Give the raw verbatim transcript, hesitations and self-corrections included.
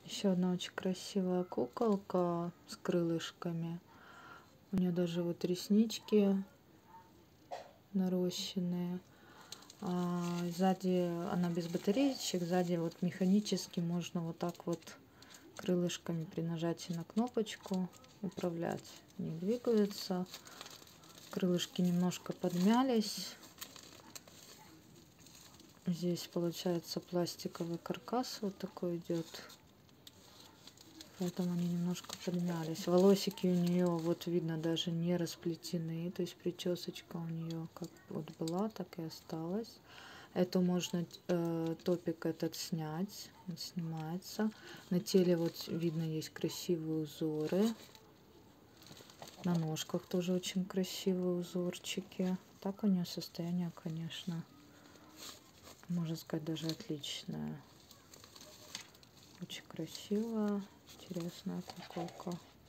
Еще одна очень красивая куколка с крылышками. У нее даже вот реснички нарощенные. А сзади она без батареечек, сзади вот механически можно вот так вот крылышками при нажатии на кнопочку управлять. Они двигаются. Крылышки немножко подмялись. Здесь получается пластиковый каркас вот такой идет. Поэтому они немножко подмялись. Волосики у нее, вот видно, даже не расплетены. То есть причесочка у нее как вот была, так и осталась. Эту можно, э, топик этот снять. Он снимается. На теле вот видно есть красивые узоры. На ножках тоже очень красивые узорчики. Так у нее состояние, конечно, можно сказать, даже отличное. Очень красивая, интересная куколка.